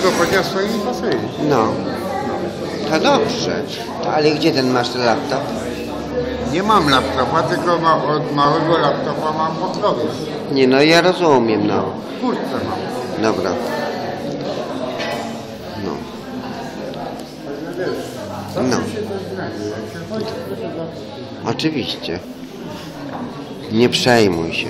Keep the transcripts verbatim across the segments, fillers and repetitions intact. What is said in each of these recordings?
to podniosło i mi pasuje. No. To dobrze. To, ale gdzie ten masz ten laptop? Nie mam laptopa, tylko ma, od małego laptopa mam podrobiec. Nie, no ja rozumiem, no. W kurtce mam. Dobra. No. No. Oczywiście. Nie przejmuj się.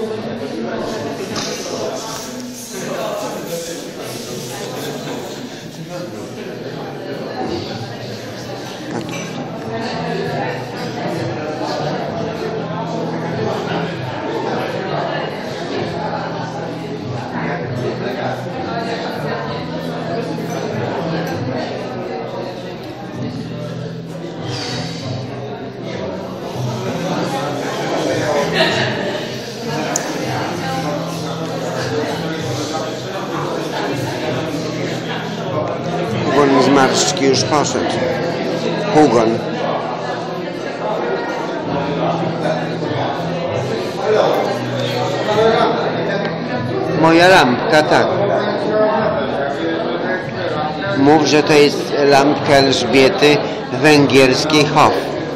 Hugon z marszczki już poszedł. Hugon. Moja lampka, tak. Mów, że to jest lampka Elżbiety Węgierskiej Hof.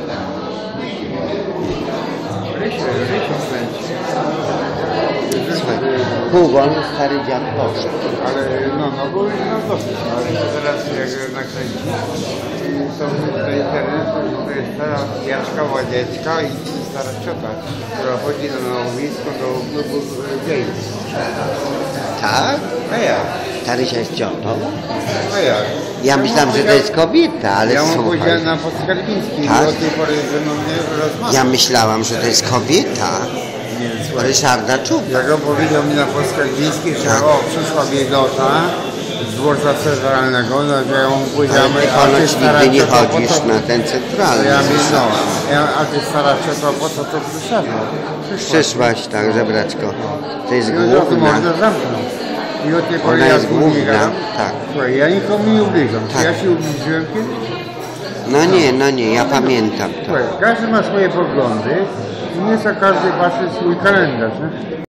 Hugon, stary dziad poszedł. Ale no, no bo już mam dosyć, ale teraz jak nakręci, to tutaj internetu, to jest stara Jaczka Ładziecka i stara ciota, która chodzi na nowisko do klubu gejów. Tak? A jak? Starysia jest ciotą? A jak? Ja myślałam, że to jest kobieta, ale Ja mu słuchaj. powiedziałem na Podskarbińskiej, Tak? i od tej pory ze mną nie rozmawia. Ja myślałam, że to jest kobieta. Nie, słuchaj. Ryszarda Czuba. Jak on powiedział mi na Podskarbińskiej, że Tak. o, przyszła biedota z dworca centralnego, no to ja mu powiedziałem, Ale ty a ty ponoć stara nigdy nie cioto, po chodzisz co- na ten To centralny. ja myślę, ja, a ty stara cioto, po co to przyszedłem? Przyszłaś, tak, żebraczko. To jest I od razu główna. mordę zamknął. I od tej pory Ona ja jest z nim główna, gadam. tak. Słuchaj, ja nikomu nie ubliżam. Czy Tak. ja się ubliżyłem kiedyś? No nie, no nie, ja pamiętam to. Słuchaj, każdy ma swoje poglądy i nie za każdy patrzy swój kalendarz, nie?